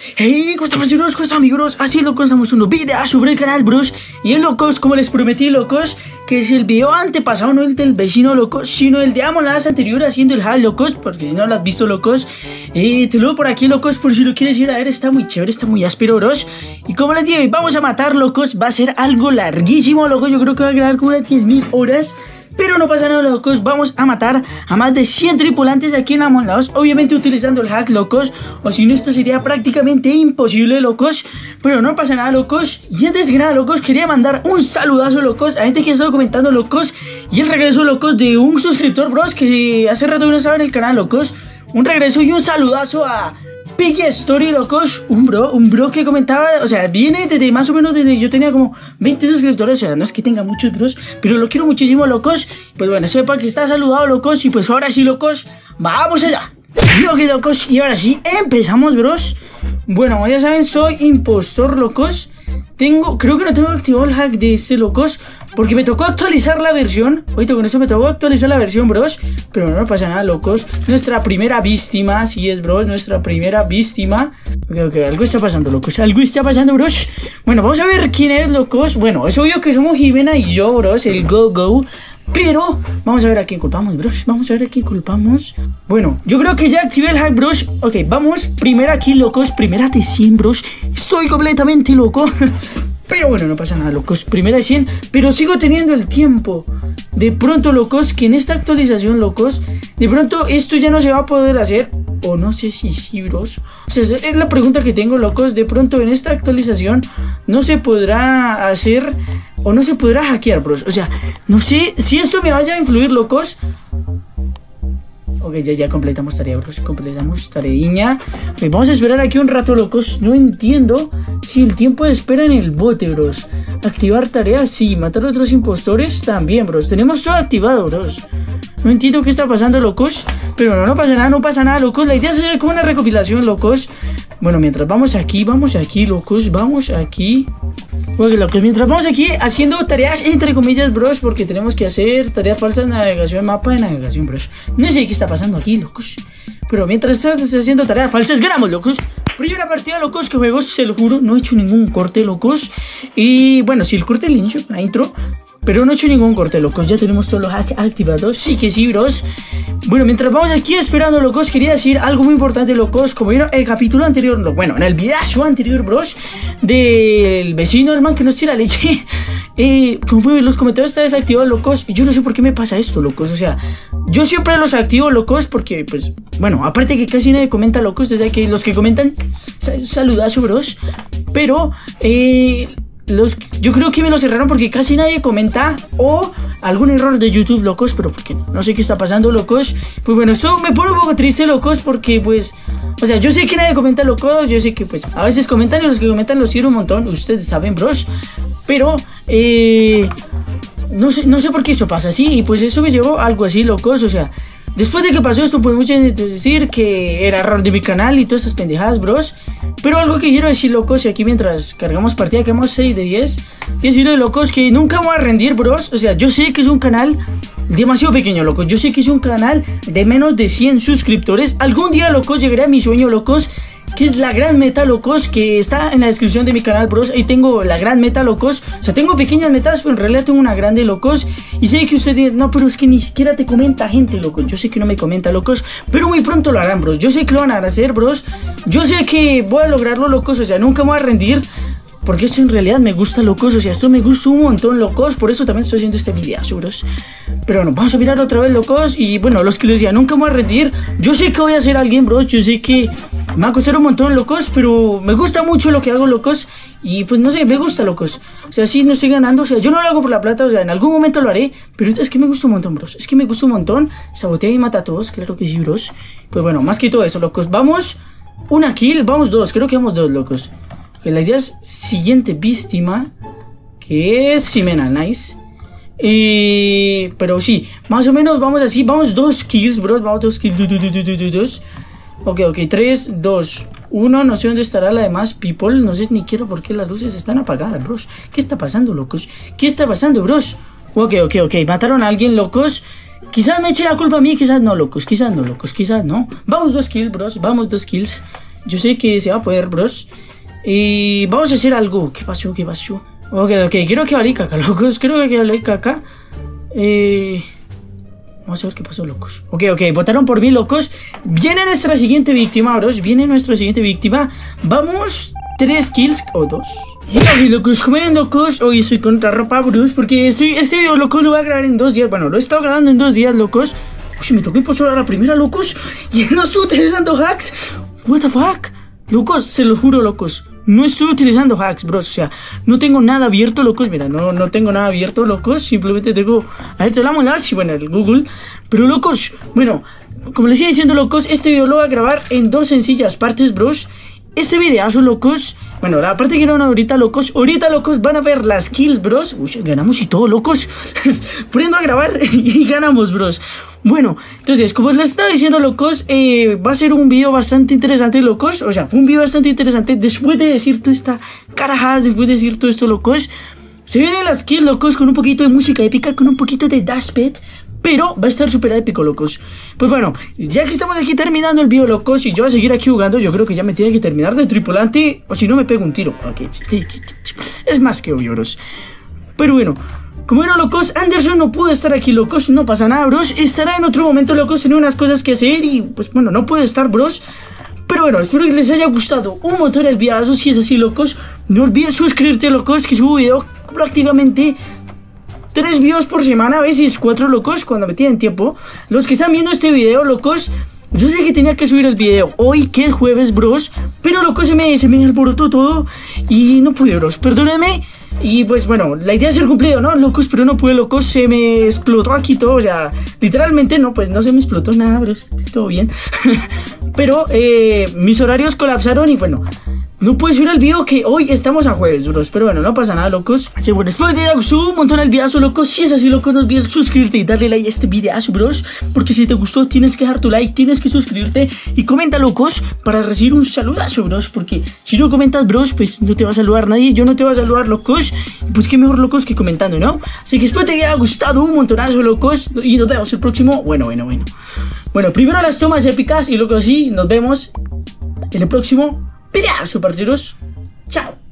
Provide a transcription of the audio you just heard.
Hey, ¿cómo estamos, bros? ¿Cómo están, amigos? Así, locos, estamos un video sobre el canal, bros. Y locos, como les prometí, locos, que si el video antepasado, no el del vecino, locos, sino el de Among Us anterior haciendo el hack, locos, porque si no lo has visto, locos, te lo doy por aquí, locos, por si lo quieres ir a ver. Está muy chévere, está muy áspero, bros. Y como les digo, vamos a matar, locos. Va a ser algo larguísimo, locos. Yo creo que va a quedar como de 10.000 horas. Pero no pasa nada, locos, vamos a matar a más de 100 tripulantes aquí en Among Us, obviamente utilizando el hack, locos, o si no esto sería prácticamente imposible, locos, pero no pasa nada, locos. Y antes que nada, locos, quería mandar un saludazo, locos, a gente que ha estado comentando, locos, y el regreso, locos, de un suscriptor, bros, que hace rato no estaba en el canal, locos. Un regreso y un saludazo a Piggy Story, locos, un bro que comentaba, o sea, viene desde más o menos desde yo tenía como 20 suscriptores, o sea, no es que tenga muchos, bros, pero lo quiero muchísimo, locos. Pues bueno, sepa que está saludado, locos, y pues ahora sí, locos, vamos allá. Ok, locos, y ahora sí, empezamos, bros. Bueno, como ya saben, soy impostor, locos. Creo que no tengo activado el hack de este, locos, porque me tocó actualizar la versión. Ahorita con eso me tocó actualizar la versión, bros, pero no pasa nada, locos. Nuestra primera víctima, sí es, bros, nuestra primera víctima. Ok, algo está pasando, locos, algo está pasando, bros. Bueno, vamos a ver quién es, locos. Bueno, es obvio que somos Jimena y yo, bros, el go. Pero vamos a ver a quién culpamos, bros. Vamos a ver a quién culpamos. Bueno, yo creo que ya activé el hack, bros. Ok, vamos, primera aquí, locos. Primera de 100, bros. Estoy completamente loco. Pero bueno, no pasa nada, locos. Primera de 100, pero sigo teniendo el tiempo. De pronto, locos, que en esta actualización, locos, de pronto esto ya no se va a poder hacer. O no sé si sí, bros. O sea, es la pregunta que tengo, locos. De pronto en esta actualización no se podrá hacer o no se podrá hackear, bros. O sea, no sé si esto me vaya a influir, locos. Ok, ya completamos tarea, bros. Completamos tareiña. Okay, vamos a esperar aquí un rato, locos. No entiendo si el tiempo de espera en el bote, bros. Activar tareas, sí. Matar a otros impostores, también, bros. Tenemos todo activado, bros. No entiendo qué está pasando, locos. Pero no pasa nada, locos. La idea es hacer como una recopilación, locos. Bueno, mientras vamos aquí, locos. Vamos aquí. Bueno, locos, mientras vamos aquí haciendo tareas entre comillas, bros, porque tenemos que hacer tareas falsas de navegación, mapa de navegación, bros. No sé qué está pasando aquí, locos. Pero mientras estás haciendo tareas falsas, ganamos, locos. Primera partida, locos, que juegos, se lo juro, no he hecho ningún corte, locos. Y bueno, si el corte al inicio, la intro, pero no he hecho ningún corte, locos. Ya tenemos todos los hacks activados. Sí que sí, bros. Bueno, mientras vamos aquí esperando, locos, quería decir algo muy importante, locos. Como vieron el capítulo anterior, bueno, en el video anterior, bros, del vecino, el man que nos tira leche. Como pueden ver, los comentarios están desactivados, locos. Y yo no sé por qué me pasa esto, locos. O sea, yo siempre los activo, locos, porque, pues, bueno, aparte que casi nadie comenta, locos. Desde que los que comentan, saludazo, bros. Pero, yo creo que me lo cerraron porque casi nadie comenta, o algún error de YouTube, locos, pero ¿por qué no? No sé qué está pasando, locos. Pues bueno, esto me pone un poco triste, locos, porque pues, o sea, yo sé que nadie comenta, locos. Yo sé que pues a veces comentan y los que comentan los quiero un montón, ustedes saben, bros. Pero, no sé por qué eso pasa así. Y pues eso me llevó a algo así, locos. O sea, después de que pasó esto, pues mucha gente decir que era error de mi canal y todas esas pendejadas, bros. Pero algo que quiero decir, locos, y aquí mientras cargamos partida, quedamos 6 de 10. Quiero decirle, locos, que nunca voy a rendir, bros. O sea, yo sé que es un canal demasiado pequeño, locos. Yo sé que es un canal de menos de 100 suscriptores. Algún día, locos, llegaré a mi sueño, locos, que es la gran meta, locos, que está en la descripción de mi canal, bros. Ahí tengo la gran meta, locos. O sea, tengo pequeñas metas, pero en realidad tengo una grande, locos. Y sé que ustedes, no, pero es que ni siquiera te comenta gente, locos. Yo sé que no me comenta, locos, pero muy pronto lo harán, bros. Yo sé que lo van a hacer, bros. Yo sé que voy a lograrlo, locos. O sea, nunca me voy a rendir, porque esto en realidad me gusta, locos. O sea, esto me gusta un montón, locos. Por eso también estoy haciendo este video, bros. Pero bueno, vamos a mirar otra vez, locos. Y bueno, los que les decía, nunca me voy a rendir. Yo sé que voy a ser alguien, bros. Yo sé que me va a costar un montón, locos, pero me gusta mucho lo que hago, locos. Y pues no sé, me gusta, locos. O sea, sí, no estoy ganando. O sea, yo no lo hago por la plata. O sea, en algún momento lo haré. Pero es que me gusta un montón, bros. Es que me gusta un montón. Sabotea y mata a todos. Claro que sí, bros. Pues bueno, más que todo eso, locos. Vamos, una kill. Vamos dos. Creo que vamos dos, locos. Que la idea es siguiente víctima, que es Jimena, nice. Pero sí, más o menos vamos así. Vamos 2 kills, bros. Vamos 2 kills. Ok, 3, 2, 1. No sé dónde estará la demás people. No sé ni quiero por qué las luces están apagadas, bros. ¿Qué está pasando, locos? ¿Qué está pasando, bros? Ok. Mataron a alguien, locos. Quizás me eche la culpa a mí, quizás no, locos. Quizás no. Vamos 2 kills, bros. Vamos 2 kills. Yo sé que se va a poder, bros. Y vamos a hacer algo. ¿Qué pasó? ¿Qué pasó? Ok, creo que vale caca, locos. Creo que vale caca. Vamos a ver qué pasó, locos. Ok, votaron por mí, locos. Viene nuestra siguiente víctima, bros. Viene nuestra siguiente víctima. Vamos, 3 kills o 2. Ok, locos, como ven, locos, hoy estoy contra ropa, bros. Porque este video, locos, lo voy a grabar en 2 días. Bueno, lo he estado grabando en 2 días, locos. Uy, me tocó impostor a la primera, locos. Y no estoy utilizando hacks. What the fuck? Locos, se lo juro, locos. No estoy utilizando hacks, bros. O sea, no tengo nada abierto, locos. Mira, no tengo nada abierto, locos. Simplemente tengo abierto la molas y bueno, el Google. Pero, locos, bueno, como les iba diciendo, locos, este video lo voy a grabar en 2 sencillas partes, bros. Este videazo, locos. Bueno, la parte que graban ahorita, locos. Ahorita, locos, van a ver las kills, bros. Uy, ganamos y todo, locos. Poniendo a grabar y ganamos, bros. Bueno, entonces, como les estaba diciendo, locos, va a ser un video bastante interesante, locos. O sea, fue un video bastante interesante. Después de decir toda esta carajada, después de decir todo esto, locos, se vienen las kills, locos, con un poquito de música épica, con un poquito de dashpad. Pero va a estar súper épico, locos. Pues bueno, ya que estamos aquí terminando el video, locos, y yo voy a seguir aquí jugando, yo creo que ya me tiene que terminar de tripulante, o si no me pego un tiro. Ok, es más que obvio, bros. Pero bueno, como bueno, locos, Anderson no pudo estar aquí, locos. No pasa nada, bros. Estará en otro momento, locos. Tiene unas cosas que hacer y pues bueno, no puede estar, bros. Pero bueno, espero que les haya gustado un montón el videazo. Si es así, locos, no olvides suscribirte, locos, que subo video prácticamente 3 videos por semana, a veces 4, locos, cuando me tienen tiempo. Los que están viendo este video, locos, yo sé que tenía que subir el video hoy, que es jueves, bros. Pero, locos, se me alborotó todo y no pude, bros, perdónenme. Y pues bueno, la idea es ser cumplido, ¿no, locos? Pero no pude, locos, se me explotó aquí todo. O sea, literalmente no, pues no se me explotó nada, bros, todo bien. Pero mis horarios colapsaron y bueno, no pude subir el video, que hoy estamos a jueves, bros. Pero bueno, no pasa nada, locos. Así bueno, espero que te haya gustado un montón el videazo, locos. Si es así, locos, no olvides suscribirte y darle like a este videazo, bros. Porque si te gustó, tienes que dejar tu like, tienes que suscribirte y comenta, locos, para recibir un saludazo, bros. Porque si no comentas, bros, pues no te va a saludar nadie. Yo no te voy a saludar, locos. Pues qué mejor, locos, que comentando, ¿no? Así que espero que te haya gustado un montonazo, locos. Y nos vemos el próximo. Bueno, primero las tomas épicas y luego sí, nos vemos en el próximo videazo, parceros. Chao.